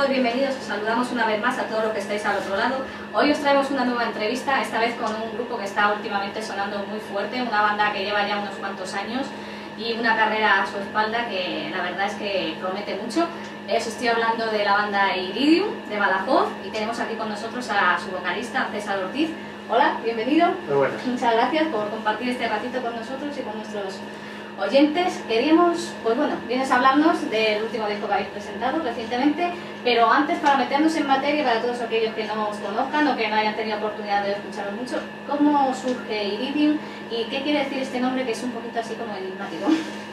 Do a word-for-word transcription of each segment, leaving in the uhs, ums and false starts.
todos bienvenidos, os saludamos una vez más a todos los que estáis al otro lado. Hoy os traemos una nueva entrevista, esta vez con un grupo que está últimamente sonando muy fuerte, una banda que lleva ya unos cuantos años y una carrera a su espalda que la verdad es que promete mucho. Os estoy hablando de la banda Iridium, de Badajoz, y tenemos aquí con nosotros a su vocalista, César Ortiz. Hola, bienvenido. Muy buenas. Muchas gracias por compartir este ratito con nosotros y con nuestros oyentes. Queríamos, pues bueno, vienes a hablarnos del último disco que habéis presentado recientemente, pero antes, para meternos en materia, para todos aquellos que no os conozcan o que no hayan tenido oportunidad de escucharos mucho, ¿cómo surge Iridium y qué quiere decir este nombre que es un poquito así como enigmático?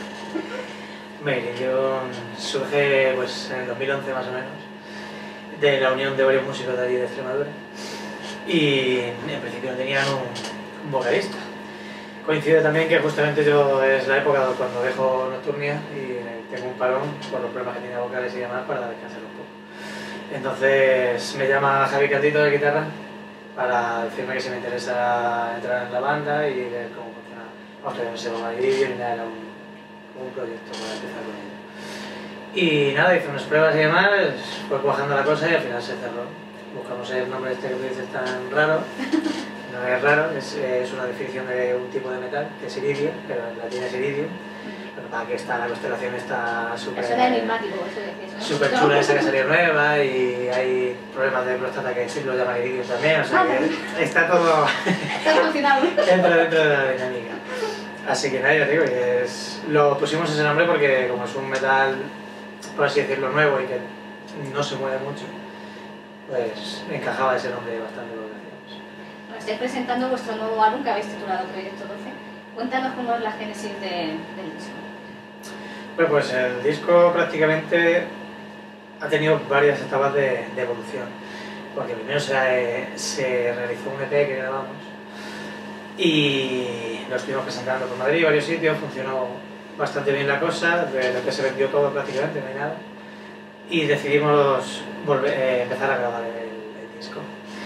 Iridium surge pues, en el dos mil once más o menos, de la unión de varios músicos de allí de Extremadura, y en principio no tenían un, un vocalista. Coincide también que justamente yo es la época cuando dejo Nocturnia y tengo un parón por los problemas que tenía vocales y demás para descansar un poco. Entonces me llama Javi Caldito de guitarra para decirme que si me interesa entrar en la banda y ver cómo funciona. Vamos, que no se llama Iridium ni nada, era un, un proyecto para empezar con ello. Y nada, hice unas pruebas y demás, fue cuajando la cosa y al final se cerró. Buscamos el nombre este que tú dices tan raro. No es raro, es, es una definición de un tipo de metal, que es iridio, pero en latín es iridium. Pero para que está, la constelación está súper... Eso era enigmático, eso decís, ¿no? Súper chula, esa que salió nueva, y hay problemas de próstata que sí lo llaman iridium también, o sea que está todo... Está relacionado. Entra dentro de la dinámica. Así que nada, ya digo, y es, lo pusimos ese nombre porque como es un metal, por así decirlo, nuevo y que no se mueve mucho, pues encajaba ese nombre bastante con lo que hacíamos. Estáis presentando vuestro nuevo álbum que habéis titulado Proyecto doce. Cuéntanos cómo es la génesis de, del disco. Bueno, pues el disco prácticamente ha tenido varias etapas de, de evolución. Porque primero se, se realizó un E P que grabamos y lo estuvimos presentando por Madrid y varios sitios, funcionó bastante bien la cosa, el E P se vendió todo prácticamente, no hay nada. Y decidimos volver, eh, empezar a grabar el, el disco.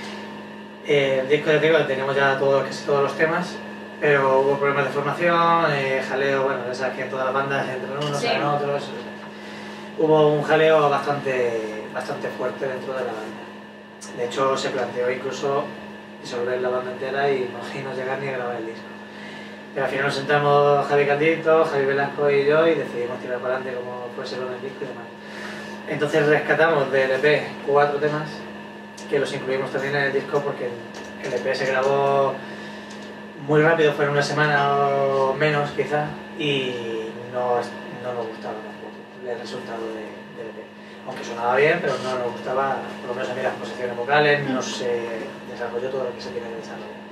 Eh, el disco de Tego teníamos ya todo, casi todos los temas, pero hubo problemas de formación, eh, jaleo, bueno, ya sabes que en todas las bandas entran unos, salen sí. otros. Hubo un jaleo bastante, bastante fuerte dentro de la banda. De hecho, se planteó incluso disolver la banda entera y no llegar ni a grabar el disco. Pero al final nos sentamos Javi Caldito, Javi Velasco y yo y decidimos tirar para adelante como fuese con el disco y demás. Entonces rescatamos del E P cuatro temas que los incluimos también en el disco porque el E P se grabó muy rápido, fue en una semana o menos quizá, y no, no nos gustaba tampoco el resultado de, del E P. Aunque sonaba bien, pero no nos gustaba, por lo menos a mí, las posiciones vocales, no se desarrolló todo lo que se tiene que desarrollar.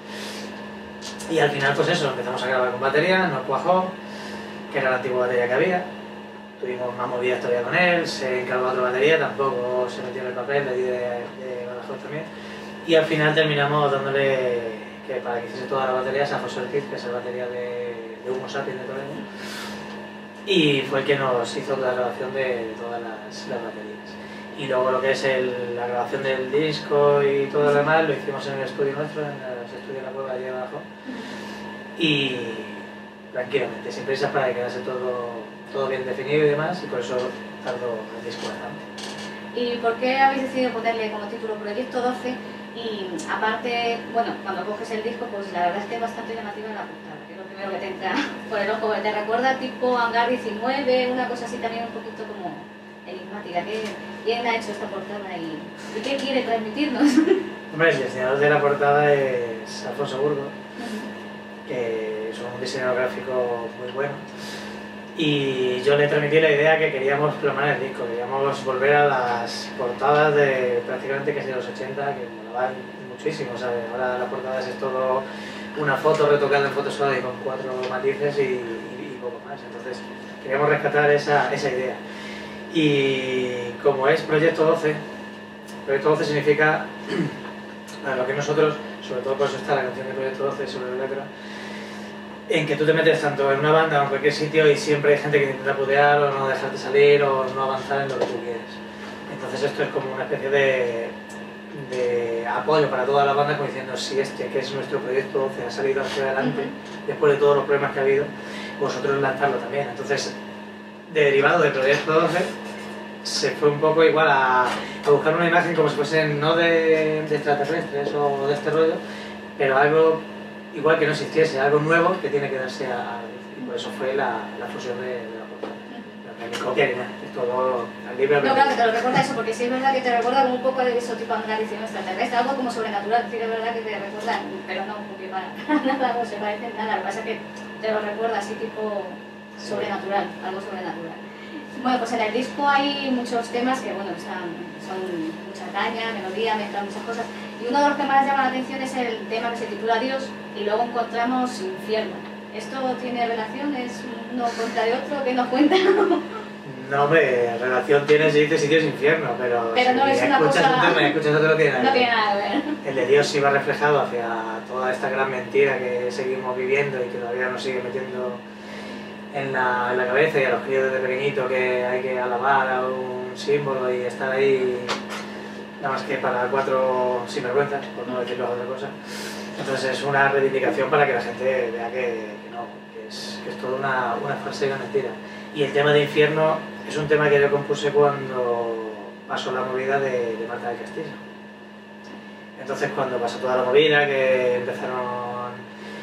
Y al final pues eso, empezamos a grabar con batería, nos cuajó, que era la antigua batería que había. Tuvimos más movidas todavía con él, se encargó otra batería, tampoco se metió en el papel de allí de, de Badajoz también. Y al final terminamos dándole, que para que hiciese todas las baterías, a José Ortiz, que es el batería de, de Humo Sapiens de Toledo. Y fue el que nos hizo la grabación de todas las, las baterías. Y luego lo que es el, la grabación del disco y todo lo demás, lo hicimos en el estudio nuestro, en los estudios de la Cueva allí abajo. Y tranquilamente, sin prisas para que quedase todo... todo bien definido y demás, y por eso tardó el disco bastante. ¿Y por qué habéis decidido ponerle como título Proyecto doce? Y aparte, bueno, cuando coges el disco, pues la verdad es que es bastante llamativa la portada, que es lo primero que te entra por el ojo, te recuerda tipo Hangar diecinueve, una cosa así también un poquito como enigmática. ¿Quién ha hecho esta portada y, y qué quiere transmitirnos? Hombre, el diseñador de la portada es Alfonso Burgo, uh-huh. que es un diseñador gráfico muy bueno. Y yo le transmití la idea que queríamos plasmar el disco, queríamos volver a las portadas de prácticamente que de los ochenta, que molaban muchísimo, ¿sabes? Ahora las portadas es todo una foto retocada en Photoshop y con cuatro matices y, y, y poco más, entonces queríamos rescatar esa, esa idea. Y como es Proyecto doce, Proyecto doce significa, a lo que nosotros, sobre todo por eso está la canción de Proyecto doce sobre la letra, en que tú te metes tanto en una banda o en cualquier sitio y siempre hay gente que te intenta putear o no dejarte salir o no avanzar en lo que tú quieres. Entonces esto es como una especie de, de apoyo para toda la banda, como diciendo, si este que es nuestro Proyecto doce ha salido hacia adelante después de todos los problemas que ha habido, vosotros lanzarlo también. Entonces, derivado del Proyecto doce, se fue un poco igual a, a buscar una imagen como si fuesen no de, de extraterrestres o de este rollo, pero algo igual que no existiese, algo nuevo que tiene que darse a, a la luz. Y por eso fue la, la fusión de, de la portada. No ni copia ni nada, es todo al libre. No, claro, que te lo recuerda eso, porque sí es verdad que te recuerda como un poco de eso tipo aparición extraterrestre, algo como sobrenatural, sí que es verdad que te recuerda, pero no, porque para nada no se parece en nada, lo que pasa es que te lo recuerda así tipo sobrenatural, algo sobrenatural. Bueno, pues en el disco hay muchos temas que, bueno, están, son mucha caña, melodía, mezclan muchas cosas, y uno de los que más llama la atención es el tema que se titula Dios, y luego encontramos Infierno. ¿Esto tiene relación? ¿Es uno contra de otro? ¿Qué nos cuenta? No, hombre, relación tiene si dices Dios infierno, pero, pero no si es una escuchas cosa... un tema y escuchas otro no tiene nada, no tiene nada que ver. El de Dios sí va reflejado hacia toda esta gran mentira que seguimos viviendo y que todavía nos sigue metiendo en la, en la cabeza, y a los críos desde pequeñito que hay que alabar a un símbolo y estar ahí nada más que para cuatro sinvergüenzas, por no decirlo otra cosa. Entonces es una reivindicación para que la gente vea que, que no, que es, que es toda una, una falsa y una mentira. Y el tema de Infierno es un tema que yo compuse cuando pasó la movida de, de Marta del Castillo. Entonces cuando pasó toda la movida, que empezaron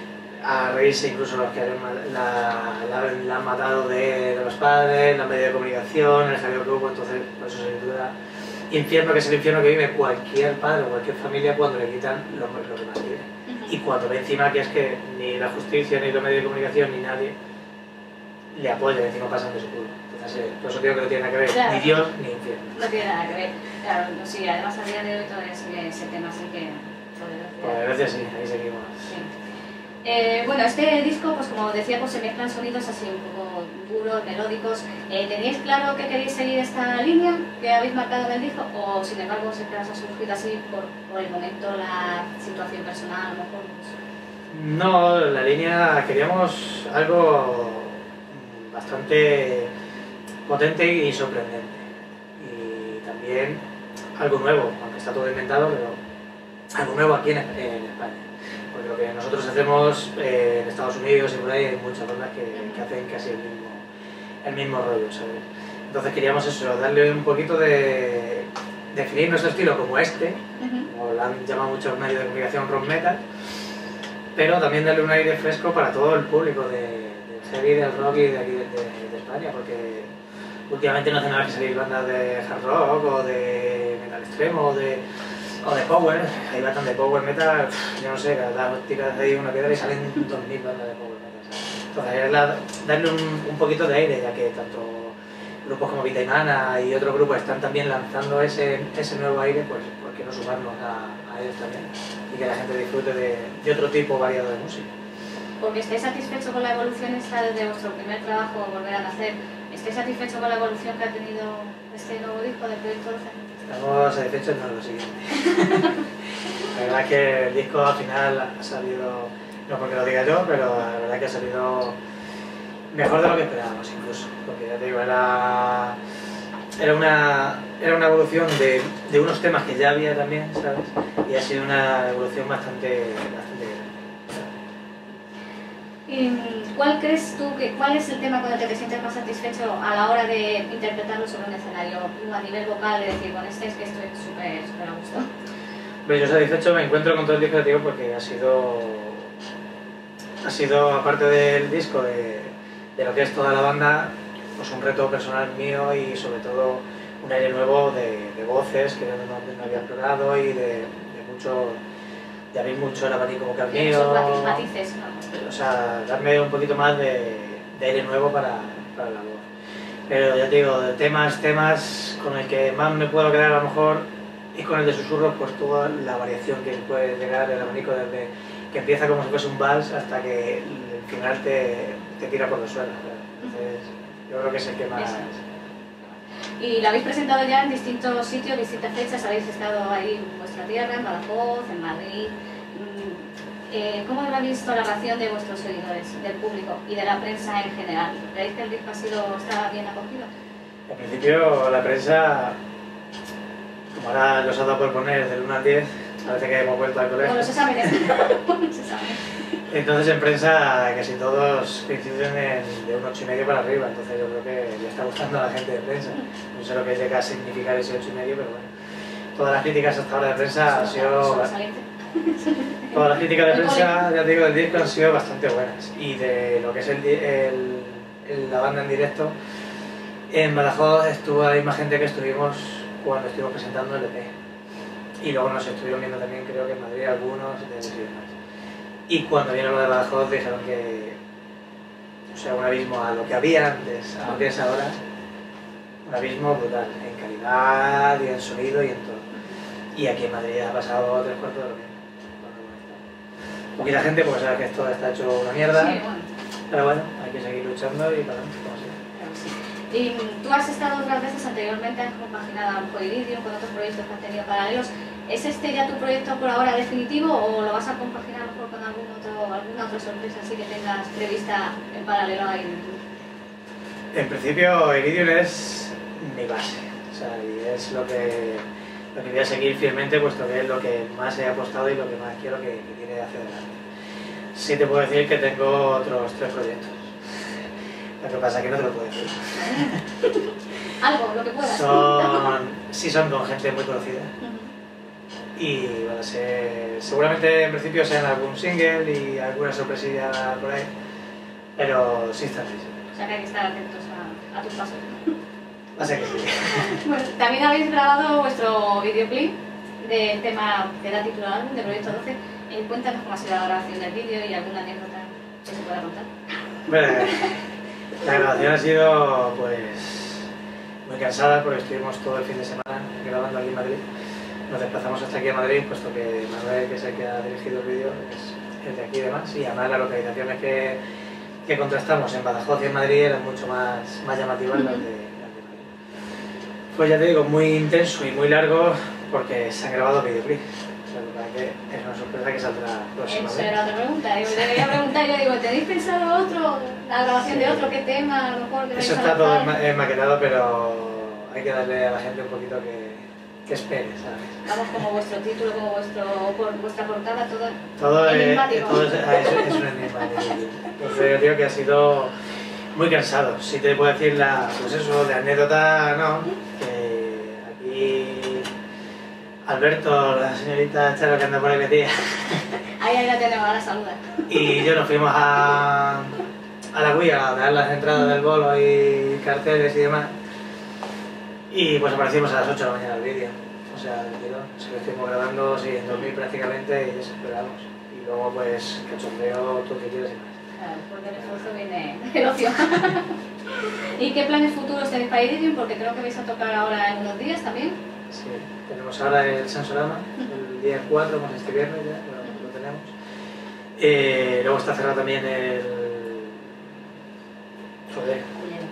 a reírse incluso los que la, la, la han matado de, de los padres, la media de comunicación, el jaleo que hubo, entonces por eso se titula Infierno, que es el infierno que vive cualquier padre o cualquier familia cuando le quitan lo, lo que más tiene. Y cuando ve encima que es que ni la justicia, ni los medios de comunicación, ni nadie le apoya, encima pasan de su culo. Entonces, eh, por eso digo que no tiene nada que ver, claro, ni Dios ni infierno. No tiene nada que ver. Claro, no, sí, además a día de hoy todo ese, ese tema sí que... Por desgracia sí, ahí seguimos. Sí. Eh, bueno, este disco, pues como decía, pues se mezclan sonidos así un poco duros, melódicos. Eh, ¿Teníais claro que queréis seguir esta línea que habéis marcado en el disco? ¿O sin embargo siempre os ha surgido así por, por el momento, la situación personal, a lo mejor? Pues... No, la línea, queríamos algo bastante potente y sorprendente. Y también algo nuevo, aunque está todo inventado, pero algo nuevo aquí en, en España. Porque lo que nosotros hacemos eh, en Estados Unidos y por ahí hay muchas bandas que, que hacen casi el mismo, el mismo rollo, ¿sabes? Entonces queríamos eso, darle un poquito de... definir nuestro estilo como este, uh-huh. como lo han llamado muchos medios de comunicación rock metal, pero también darle un aire fresco para todo el público de, del heavy, del rock y de aquí de, de, de España, porque últimamente no hacen nada que salir bandas de hard rock o de metal extremo o de... o de power, hay bastante power metal, yo no sé, cada tiras ahí una piedra y salen dos mil bandas de power metal, ¿sabes? Entonces es la, darle un, un poquito de aire, ya que tanto grupos como Vita y Mana y otros grupos están también lanzando ese, ese nuevo aire, pues ¿por qué no sumarnos a, a ellos también? Y que la gente disfrute de, de otro tipo variado de música. Porque estáis satisfechos con la evolución esta desde vuestro primer trabajo, Volver a Nacer, ¿estáis satisfechos con la evolución que ha tenido este nuevo disco del Proyecto doce? Estamos satisfechos en lo siguiente. La verdad es que el disco al final ha salido, no porque lo diga yo, pero la verdad es que ha salido mejor de lo que esperábamos incluso. Porque ya te digo, era, era, una, era una evolución de, de unos temas que ya había también, ¿sabes? Y ha sido una evolución bastante, bastante grande. ¿Cuál crees tú que, cuál es el tema con el que te sientes más satisfecho a la hora de interpretarlo sobre un escenario? A nivel vocal, de decir, con este es que estoy súper, súper a gusto. Pues yo satisfecho me encuentro con todo el disco, tío, porque ha sido, ha sido aparte del disco, de, de lo que es toda la banda, pues un reto personal mío y sobre todo un aire nuevo de, de voces que no, no había explorado y de, de mucho... de abrir mucho el abanico vocal mío, matices, ¿no? O sea, darme un poquito más de, de aire nuevo para, para la voz. Pero ya te digo, de temas, temas con el que más me puedo quedar a lo mejor y con el de susurros, pues toda la variación que puede llegar el abanico desde que empieza como si fuese un vals hasta que el final te, te tira por los suelos. Entonces, yo creo que es el que más... Eso. Y lo habéis presentado ya en distintos sitios, distintas fechas, habéis estado ahí en vuestra tierra, en Badajoz, en Madrid. Eh, ¿Cómo habéis visto la reacción de vuestros seguidores, del público y de la prensa en general? ¿Creéis que el disco ha sido, está bien acogido? Al principio la prensa, como ahora los ha dado por poner del uno al diez, Parece que hemos vuelto al colegio. Con los exámenes. Con los exámenes. Entonces en prensa casi todos coinciden en, de un ocho y medio para arriba, entonces yo creo que le está gustando a la gente de prensa. No sé lo que llega a significar ese ocho y medio, pero bueno. Todas las críticas hasta ahora de prensa han sido... Todas las críticas de prensa, ya te digo, del disco han sido bastante buenas. Y de lo que es el, el, el, la banda en directo, en Badajoz estuvo la misma gente que estuvimos cuando estuvimos presentando el E P. Y luego nos estuvieron viendo también, creo que en Madrid, algunos de los demás. Y cuando vieron lo de Badajoz dijeron que, o sea, un abismo a lo que había antes, a lo que es ahora, un abismo brutal, en calidad y en sonido y en todo. Y aquí en Madrid ha pasado tres cuartos de lo mismo. Poquita gente porque sabe que esto está hecho una mierda, sí, bueno. Pero bueno, hay que seguir luchando y para adelante, como siempre. Y tú has estado otras veces anteriormente, has compaginado a lo mejor Iridium con otros proyectos que has tenido paralelos. ¿Es este ya tu proyecto por ahora definitivo o lo vas a compaginar a lo mejor con algún otro, alguna otra sorpresa así que tengas prevista en paralelo a Iridium? En principio Iridium es mi base, o sea, y es lo que, lo que voy a seguir fielmente, puesto que es lo que más he apostado y lo que más quiero que, que tire hacia adelante. Sí te puedo decir que tengo otros tres proyectos. Lo que pasa es que no te lo puedo decir. Algo, lo que puedas. Son, sí son con gente muy conocida. Uh-huh. Y van a ser, seguramente en principio sean algún single y alguna sorpresilla por ahí. Pero sí están ahí. O sea que hay que estar atentos a, a tus pasos. Va a ser que sí. Bueno, también habéis grabado vuestro videoclip del tema que da título al álbum, de Proyecto doce. Eh, cuéntanos cómo ha sido la grabación del vídeo y alguna anécdota que se pueda contar. Bueno, la grabación ha sido pues muy cansada porque estuvimos todo el fin de semana grabando aquí en Madrid. Nos desplazamos hasta aquí a Madrid, puesto que Manuel, que es el que ha dirigido el vídeo, es el de aquí y demás. Y además las localizaciones que, que contrastamos en Badajoz y en Madrid eran mucho más, más llamativas las de, las de Madrid. Pues ya te digo, muy intenso y muy largo porque se han grabado videoclips. O sea, para que es una sorpresa que saldrá próximamente. Esa era otra pregunta. Yo te quería preguntar, yo digo, ¿tenéis pensado otro, la grabación sí. de otro? ¿Qué tema? A lo mejor que Eso está todo maquetado, pero hay que darle a la gente un poquito que, que espere, ¿sabes? Vamos, como vuestro título, como vuestro, por, vuestra portada, todo, todo enigmático. Es, todo es, es, es un enigmático. Entonces yo digo que ha sido muy cansado. Si te puedo decir, la, pues eso, de anécdota, no. Que aquí Alberto, la señorita Charo que anda por ahí metida. Ahí, ahí la tenemos, a la saluda. Y yo nos fuimos a, a la guía a dar las entradas del bolo y carteles y demás. Y pues aparecimos a las ocho de la mañana el vídeo. O sea, del tirón. Se lo estuvimos grabando sin dormir prácticamente y desesperados. Y luego pues cachondeo, todo lo que quieras y más. Claro, porque el esfuerzo viene el ocio. ¿Y qué planes futuros tenéis para Iridium? Porque creo que vais a tocar ahora en unos días también. Sí, tenemos ahora el Sensorama, el día cuatro, más este viernes ya, lo, lo tenemos. Eh, luego está cerrado también el... Joder.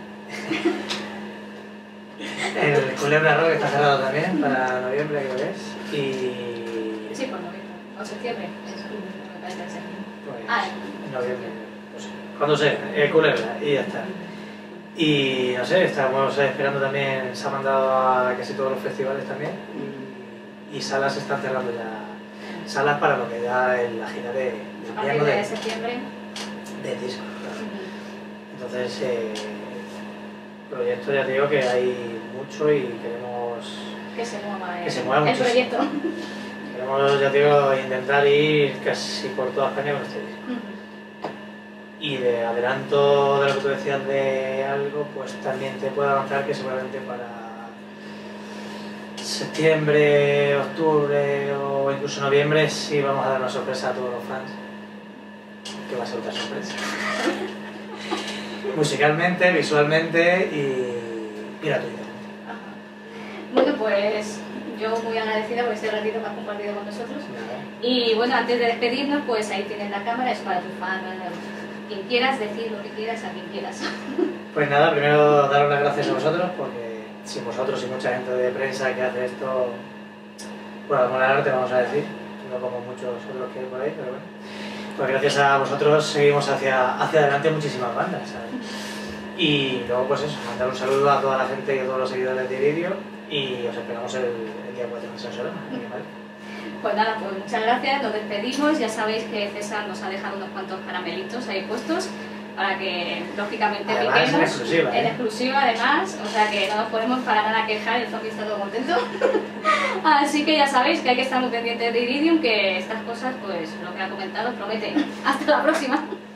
El Culebra Rock está cerrado también para noviembre, creo que es. Y... Sí, por noviembre. O septiembre. Me parece que pues, ah, en noviembre. No sé. Cuando sé, el Culebra, y ya está. Y no sé, estamos esperando también, se ha mandado a casi todos los festivales también. Y, y salas se están cerrando ya. Salas para lo que da en la gira de, de a partir de, de septiembre. Del disco, claro. Uh-huh. Entonces, eh, proyecto ya te digo que hay mucho y queremos que se mueva, que se mueva el muchísimo. proyecto. Queremos, ya te digo, intentar ir casi por toda España con este disco. Uh-huh. Y de adelanto de lo que tú decías de algo, pues también te puedo avanzar que seguramente para septiembre, octubre o incluso noviembre sí vamos a dar una sorpresa a todos los fans, que va a ser otra sorpresa. Musicalmente, visualmente y gratuitamente. Bueno, pues yo muy agradecida por este ratito que has compartido con nosotros. Nada. Y bueno, antes de despedirnos, pues ahí tienes la cámara, es para tus fans, quien quieras, decir lo que quieras a quien quieras. Pues nada, primero daros las gracias a vosotros, porque sin vosotros y mucha gente de prensa que hace esto por amor al arte, vamos a decir, no como muchos otros que hay por ahí, pero bueno, pues gracias a vosotros seguimos hacia, hacia adelante muchísimas bandas, ¿sabes? Y luego pues eso, mandar un saludo a toda la gente y a todos los seguidores de vídeo y os esperamos el, el día cuatro en Sensorama, ¿vale? Pues nada, pues muchas gracias, nos despedimos. Ya sabéis que César nos ha dejado unos cuantos caramelitos ahí puestos para que, lógicamente, además, piquemos. en exclusiva, ¿eh? En exclusiva, además, o sea que no nos podemos para nada quejar, el zombie está todo contento. Así que ya sabéis que hay que estar muy pendientes de Iridium, que estas cosas, pues lo que ha comentado, prometen. Hasta la próxima.